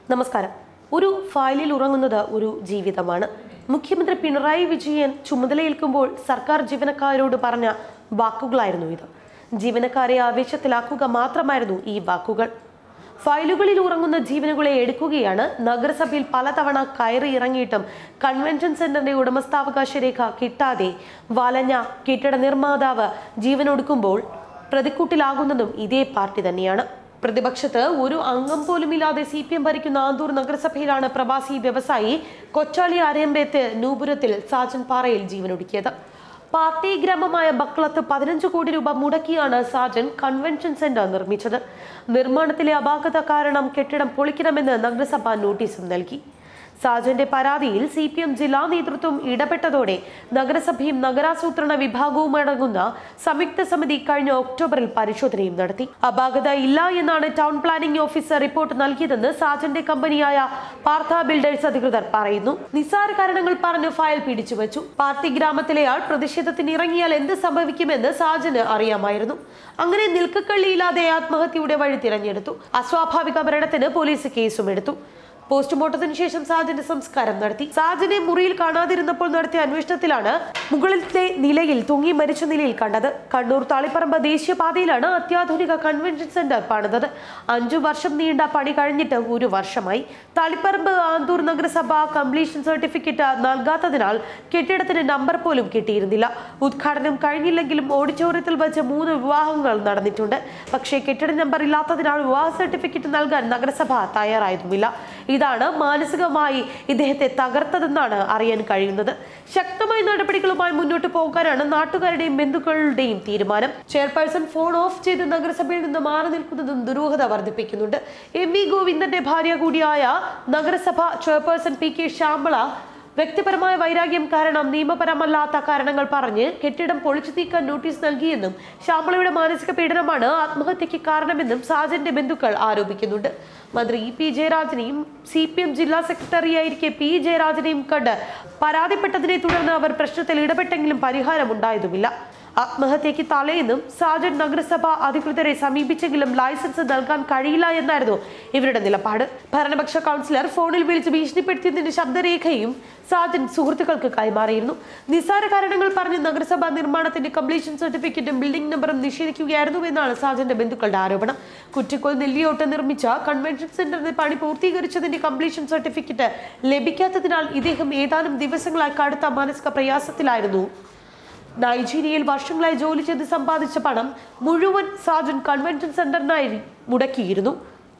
നമസ്കാരം. ഒരു ഫയലിൽ ഉറങ്ങുന്നത് ഒരു ജീവിതമാണ്. മുഖ്യമന്ത്രി പിണറായി വിജയൻ ചുമതലയേൽക്കുമ്പോൾ സർക്കാർ ജീവനക്കാരോട് പറഞ്ഞ വാക്കുകളായിരുന്നു ഇത്. ജീവനക്കാരെ ആവേശത്തിലാക്കുക മാത്രമായിരുന്നു ഈ വാക്കുകൾ. ഫയലുകളിൽ ഉറങ്ങുന്ന ജീവനുകളെ എടുക്കുകയാണ്. നഗരസഭയിൽ പലതവണ കയറി ഇറങ്ങിയിട്ടും കൺവെൻഷൻ സെന്ററിന്റെ ഉടമസ്ഥാവകാശ രേഖ കിട്ടാതെ വലഞ്ഞ കെട്ടിട നിർമ്മാതാവ് ജീവനൊടുക്കുമ്പോൾ പ്രതിക്കൂട്ടിലാകുന്നതും ഇതേ പാർട്ടി തന്നെയാണ്. പ്രതിപക്ഷത്ത് ഒരു അംഗം പോലുമില്ലാതെ CPM ഭരിക്കുന്ന ആന്തൂർ നഗരസഭയിലാണ് പ്രവാസി വ്യവസായി കൊച്ചാളി അരയമ്പേത്ത് നൂപുരത്തിൽ സാജൻ പാറയിൽ ജീവനൊടുക്കിയത്. പാർട്ടി ഗ്രാമമായ ബക്കളത്ത് 15 കോടി രൂപ മുടക്കിയാണ് സാജൻ കൺവെൻഷൻ സെന്റർ നിർമ്മിച്ചത്. നിർമ്മാണത്തിലെ അപാകത കാരണം കെട്ടിടം പൊളിക്കണമെന്ന് നഗരസഭ നോട്ടീസും നൽകി. സാജന്റെ പരാതിയിൽ CPM ജില്ലാ നേതൃത്വം ഇടപെട്ടതോടെ നഗരസഭയും നഗരാസൂത്രണ വിഭാഗവും അടങ്ങുന്ന സംയുക്ത സമിതി കഴിഞ്ഞ ഒക്ടോബറിൽ പരിശോധനയും നടത്തി. അപാകത ഇല്ല എന്നാണ് ടൗൺ പ്ലാനിംഗ് ഓഫീസർ റിപ്പോർട്ട് നൽകിയതെന്ന് സാജന്റെ കമ്പനിയായ പാർത്ഥ ബിൽഡേഴ്സ് അധികൃതർ പറയുന്നു. നിസ്സാര കാരണങ്ങൾ പറഞ്ഞ് ഫയൽ പിടിച്ചുവച്ചു. പാർട്ടി ഗ്രാമത്തിലെയാൾ പ്രതിഷേധത്തിന് ഇറങ്ങിയാൽ എന്ത് സംഭവിക്കുമെന്ന് സാജന് അറിയാമായിരുന്നു. അങ്ങനെ നിൽക്കക്കള്ളിയില്ലാതെ ആത്മഹത്യയുടെ വഴി തിരഞ്ഞെടുത്തു. അസ്വാഭാവിക മരണത്തിന് പോലീസ് കേസും എടുത്തു. പോസ്റ്റ്മോർട്ടത്തിന് ശേഷം സാജന്റെ സംസ്കാരം നടത്തി. സാജനെ മുറിയിൽ കാണാതിരുന്നപ്പോൾ നടത്തിയ അന്വേഷണത്തിലാണ് മുകളിലത്തെ നിലയിൽ തൂങ്ങി മരിച്ച നിലയിൽ കണ്ടത്. കണ്ണൂർ താളിപ്പറമ്പ് ദേശീയപാതയിലാണ് അത്യാധുനിക കൺവെൻഷൻ സെന്റർ പണിതത്. 5 വർഷം നീണ്ട പണി കഴിഞ്ഞിട്ട് 1 വർഷമായി. താളിപ്പറമ്പ് ആന്തൂർ നഗരസഭ കംപ്ലീഷൻ സർട്ടിഫിക്കറ്റ് നൽകാത്തതിനാൽ കെട്ടിടത്തിന് നമ്പർ പോലും കിട്ടിയിരുന്നില്ല. ഉദ്ഘാടനം കഴിഞ്ഞില്ലെങ്കിലും ഓഡിറ്റോറിയത്തിൽ വെച്ച് 3 വിവാഹങ്ങൾ നടന്നിട്ടുണ്ട്. പക്ഷേ കെട്ടിട നമ്പർ ഇല്ലാത്തതിനാൽ വിവാഹ സർട്ടിഫിക്കറ്റ് നൽകാൻ നഗരസഭ തയ്യാറായതുമില്ല. ഇതാണ് മാനസികമായി ഇദ്ദേഹത്തെ തകർത്തതെന്നാണ് അറിയാൻ കഴിയുന്നത്. ശക്തമായ നടപടികളുമായി മുന്നോട്ട് പോകാനാണ് നാട്ടുകാരുടെയും ബന്ധുക്കളുടെയും തീരുമാനം. ചെയർപേഴ്സൺ ഫോൺ ഓഫ് ചെയ്ത് നഗരസഭയിൽ നിന്ന് മാറി നിൽക്കുന്നതും ദുരൂഹത വർദ്ധിപ്പിക്കുന്നുണ്ട്. MV ഗോവിന്ദന്റെ ഭാര്യ കൂടിയായ നഗരസഭ ചെയർപേഴ്സൺ PK ശ്യാമള വ്യക്തിപരമായ വൈരാഗ്യം കാരണം നിയമപരമല്ലാത്ത കാരണങ്ങൾ പറഞ്ഞ് കെട്ടിടം പൊളിച്ചു നീക്കാൻ നോട്ടീസ് നൽകിയെന്നും ശ്യാമളയുടെ മാനസിക പീഡനമാണ് ആത്മഹത്യക്ക് കാരണമെന്നും സാജന്റെ ബന്ധുക്കൾ ആരോപിക്കുന്നുണ്ട്. മന്ത്രി EP ജയരാജനെയും CPM ജില്ലാ സെക്രട്ടറിയായിരിക്കെ P ജയരാജനെയും കണ്ട് പരാതിപ്പെട്ടതിനെ തുടർന്ന് അവർ പ്രശ്നത്തിൽ ഇടപെട്ടെങ്കിലും പരിഹാരമുണ്ടായതുമില്ല. ആത്മഹത്യക്ക് തലേന്നും സാജൻ നഗരസഭ അധികൃതരെ സമീപിച്ചെങ്കിലും ലൈസൻസ് നൽകാൻ കഴിയില്ല എന്നായിരുന്നു ഇവരുടെ നിലപാട്. ഭരണപക്ഷ കൗൺസിലർ ഫോണിൽ വിളിച്ച് ഭീഷണിപ്പെടുത്തിയതിന്റെ ശബ്ദരേഖയും സാജൻ സുഹൃത്തുക്കൾക്ക് കൈമാറിയിരുന്നു. നിസ്സാര കാരണങ്ങൾ പറഞ്ഞ് നഗരസഭാ നിർമ്മാണത്തിന്റെ കംപ്ലീഷൻ സർട്ടിഫിക്കറ്റും ബിൽഡിംഗ് നമ്പറും നിഷേധിക്കുകയായിരുന്നു എന്നാണ് സാജന്റെ ബന്ധുക്കളുടെ ആരോപണം. കുറ്റിക്കോൽ നെല്ലിയോട്ട് നിർമ്മിച്ച കൺവെൻഷൻ സെന്ററിന്റെ പണി പൂർത്തീകരിച്ചതിന്റെ കംപ്ലീഷൻ സർട്ടിഫിക്കറ്റ് ലഭിക്കാത്തതിനാൽ ഇദ്ദേഹം ഏതാനും ദിവസങ്ങളായി കടുത്ത മാനസിക പ്രയാസത്തിലായിരുന്നു. നൈജീരിയയിൽ വർഷങ്ങളായി ജോലി ചെയ്ത് സമ്പാദിച്ച പണം മുഴുവൻ സാജൻ കൺവെൻഷൻ സെന്ററിനായി മുടക്കിയിരുന്നു.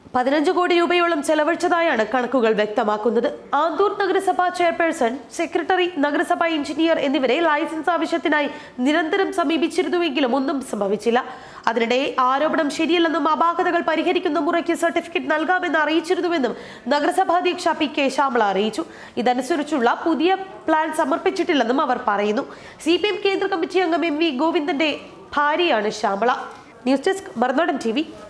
15 കോടി രൂപയോളം ചെലവഴിച്ചതായാണ് കണക്കുകൾ വ്യക്തമാക്കുന്നത്. ആന്തൂർ നഗരസഭാ ചെയർപേഴ്സൺ, സെക്രട്ടറി, നഗരസഭാ എഞ്ചിനീയർ എന്നിവരെ ലൈസൻസ് ആവശ്യത്തിനായി നിരന്തരം സമീപിച്ചിരുന്നുവെങ്കിലും ഒന്നും സംഭവിച്ചില്ല. അതിനിടെ ആരോപണം ശരിയല്ലെന്നും അപാകതകൾ പരിഹരിക്കുന്ന മുറയ്ക്ക് സർട്ടിഫിക്കറ്റ് നൽകാമെന്ന് അറിയിച്ചിരുന്നുവെന്നും നഗരസഭാ അധ്യക്ഷ PK ശ്യാമള അറിയിച്ചു. ഇതനുസരിച്ചുള്ള പുതിയ പ്ലാൻ സമർപ്പിച്ചിട്ടില്ലെന്നും അവർ പറയുന്നു. CPM കേന്ദ്ര കമ്മിറ്റി അംഗം MV ഗോവിന്ദന്റെ ഭാര്യയാണ് Shyamala. News desk Marunadan TV.